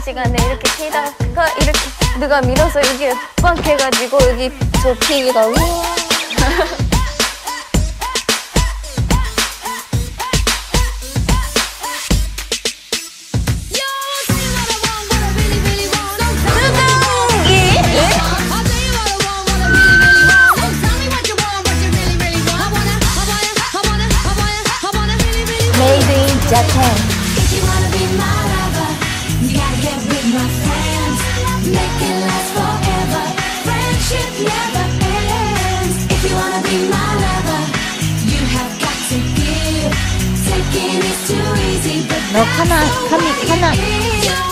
시간에 이렇게 피다가 이렇게 누가 밀어서 여기 빵 해가지고 여기 저 피가 우와. Made in Japan. If you wanna be my lover, you gotta get with my friends. Make it last forever. Friendship never ends. If you wanna be my lover, you have got to give. Taking is too easy, but 너 하나, that's the way it is.